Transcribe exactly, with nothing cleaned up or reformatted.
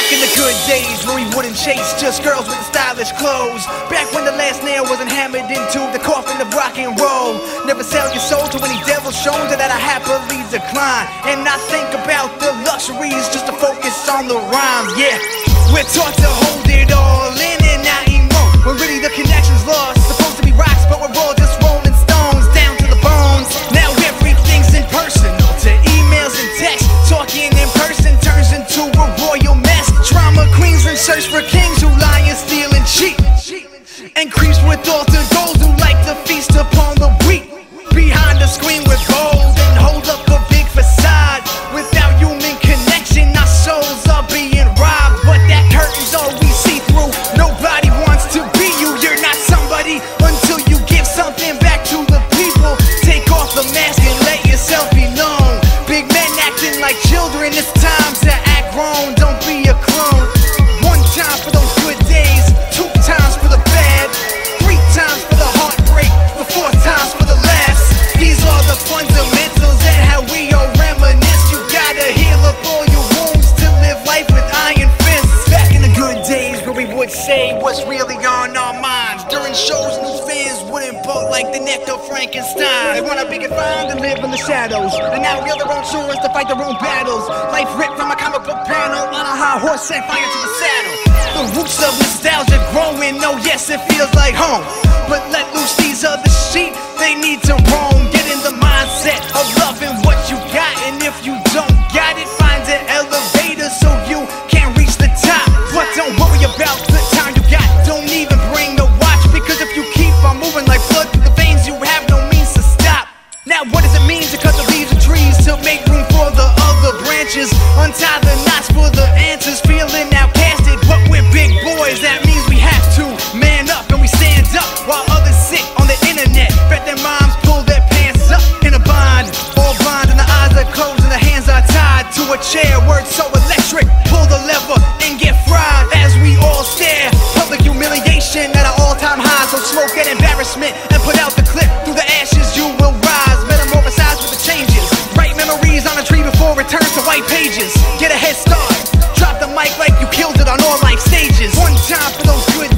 Back in the good days when we wouldn't chase just girls with stylish clothes. Back when the last nail wasn't hammered into the coffin of rock and roll. Never sell your soul to any devil shown that I happily decline. And I think about the luxuries just to focus on the rhymes. Yeah, we're taught to hold it all in and not emote, when really the connection's lost. Supposed to be rocks, but we're all just rolling stones down to the bones. Now everything's impersonal, to emails and texts. Talking in person turns into a royal mess. Drama queens in search for kings who lie and steal and cheat, and creeps with altar gold who like to feast upon the weak. Behind the screen with gold and hold up a big facade. Without human connection, our souls are being robbed. But that curtain's all we see through. Nobody wants to be you. You're not somebody until you give something back to the people. Take off the mask and let yourself be known. Big men acting like children, it's time to act grown. Don't be a clone. One time for those good days, two times for the bad, three times for the heartbreak, the four times for the laughs. These are the fundamentals and how we all reminisce. You gotta heal up all your wounds to live life with iron fists. Back in the good days where we would say what's really on our minds. During shows, new fans wouldn't bolt like the neck of Frankenstein. They wanna be confined and live in the shadows, and now we are their own shores to fight their own battles. Life ripped from a comic book panel on a high horse, set fire to the saddle. The roots of nostalgia growing, oh yes, it feels like home. But let loose these other sheep, they need to roam. Get in the mindset of loving what you got, and if you don't got it, find an elevator so you can reach the top. But don't worry about the time you got, don't even bring the watch, because if you keep on moving like blood through the veins, you have no means to stop. Now what does it mean to cut the leaves of trees to make room for the other branches? Untie the knots for the answers, feeling outcasted, but we're big boys, that means we have to man up and we stand up while others sit on the internet. Bet their moms pull their pants up in a bind, all blind and the eyes are closed and the hands are tied to a chair. Words so electric, pull the lever and get fried as we all stare. Public humiliation at an all-time high, so smoke that embarrassment and put out the clip. Through the ashes you will rise, metamorphosize with the changes. Write memories on a tree before it turns to white pages. Get a head start, drop the mic like you killed it on all life stages. One time for those good